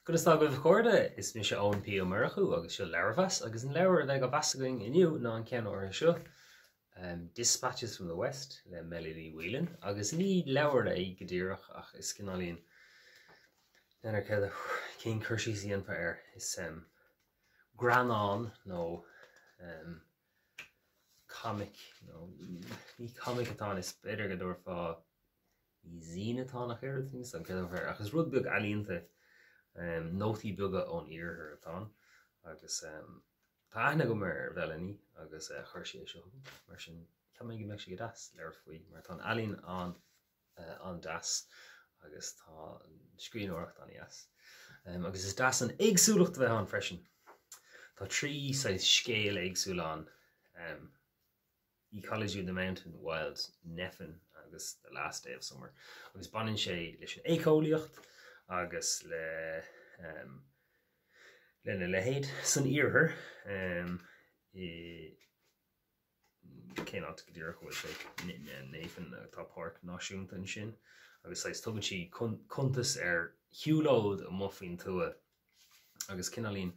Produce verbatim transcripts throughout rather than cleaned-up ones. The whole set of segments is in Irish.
Go sta go chóda is mi se ón pí marchu agus se leabhar-mheas agus an leabhar le go bhasaing inniu ná an cean or seo. Um, Dispatches from the West le Melanie Whelan agus ní leabhar é go dtíreach ach is cinálín lenar ce cén chuirsí síon fa air is um, Granán nó um, comic no, ní comic atá is beidir go dúir fá ní zine atá nach ar things an ce fa agus rud beag alínta Um, nótaí beaga ón iarthar atá agus um, tá aithne go mar Melanie agus uh, chuir sé seo mar sin tá mé go meid sé go das leir faoi mar tá alín an uh, an das agus tá scríóireacht an as um, agus is das an éagsúlacht bheith an freisin Tá trí scéal éagsúla an um, Ecology of the Mountain Wild Neffin agus The Last Day of Summer agus banan sé leis an écóíocht agus le um, lena lehéad san iarthar um, i céanát go dtíreach bhfuil sé néfan tá páirc náisiúnta an sin agus leis tugann si contas ar hiúlóid a muffin tua agus cinálín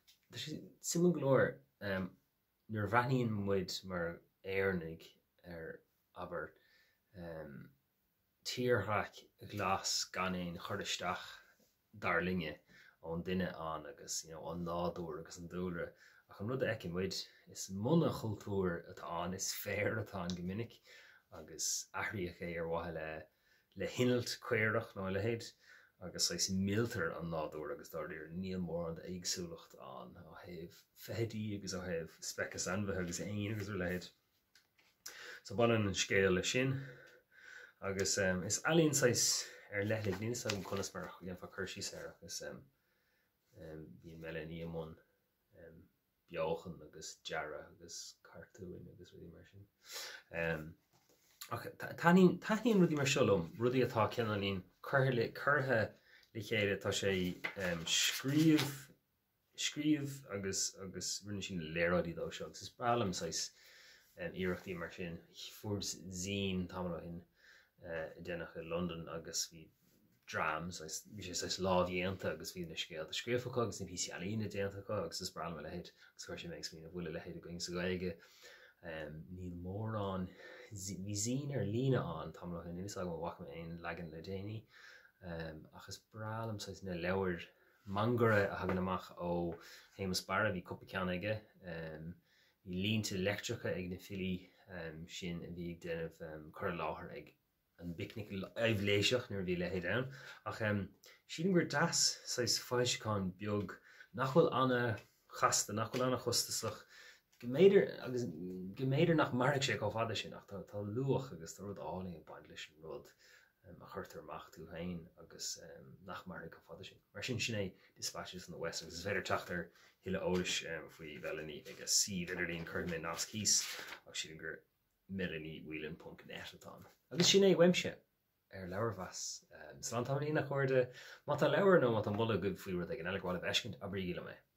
simú glóir um, nuair bhreathnaíonn muid mar éarnig ar aber um, tíorthach glas gan éon chordisteach darlinge ón duine an agus you know, an nádúir agus an dúre ach an rud ag muid is muna chultúr atá an is fér atá an gomininic agus athraíoch é ar wathe le le hinalt cuireach nó le héad agus leis míltar an nádúir agus dáir níl mór an éagsúlacht an ó heh fehedí agus ó heh specas anmhathe agus aon agus le héad so ban an scéal le sin agus um, is alíonn sais ar lethlig níos an conas mar gan fa chuirsí sé agus um, um, bí Melanie amón um, beochan agus deara agus cartúin agus rudí mar sin. Um, okay, Taithníonn rudí mar seolum rudí atá ceannaíonn curtha curtha le chéile tá sé um, scríomh scríomh agus agus rinne sin léireáidí dó seo agus is bralam sais um, iarachtaí mar sin fuair zine tamara hin Uh, dénach in London agus bhí drams bhí sé sais lábhéanta agus bhí na scéal a scríofacha agus na pí alína déantacha agus is brala le héad agus chuir sé méid mí na bhfuil le héad a going sa gaige níl mór an bhí zine ar lína an tamla hin is agam bhacha aon legan le déine agus bralam sais na leabhar mangara a hagan amach ó Hémas bara bhí cuppa ceann aige bhí línta electrica ag na fili um, sin a bhí déanamh um, chur láthair ag an bicnic éimhléiseach nuair bhí le héad ann ach um, sin gur das sais fáisicán beag nachhfuil anna chasta nachhfuil anna chustasach goméidir agus goméidir nach marach sé go fada sin ach tá luach agus tá rud áling an baint leis an rud um, a chuirtar amach tú hain agus um, nach marach go fada sin mar sin sin é Dispatches from the West agus is féidir teachtar hiile óris um, faoi Melanie agus si idiríon chuir mé nás cís ach sin gur Melanie Whelan punt net atá agus sin é weimse ar leabhar-mheas um, so an tamí nach chuirde má tá leabhar nó má an bula go faoi rud ag an eile gháil a bheiscint a brí le mé